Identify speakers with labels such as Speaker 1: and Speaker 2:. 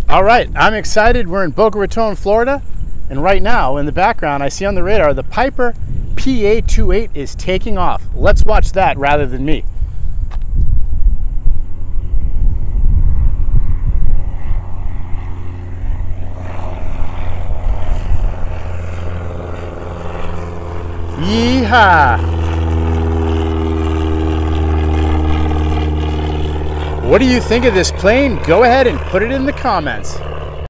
Speaker 1: All right, I'm excited. We're in Boca Raton, Florida, and right now in the background I see on the radar the Piper PA-28 is taking off. Let's watch that rather than me. Yeehaw! What do you think of this plane? Go ahead and put it in the comments.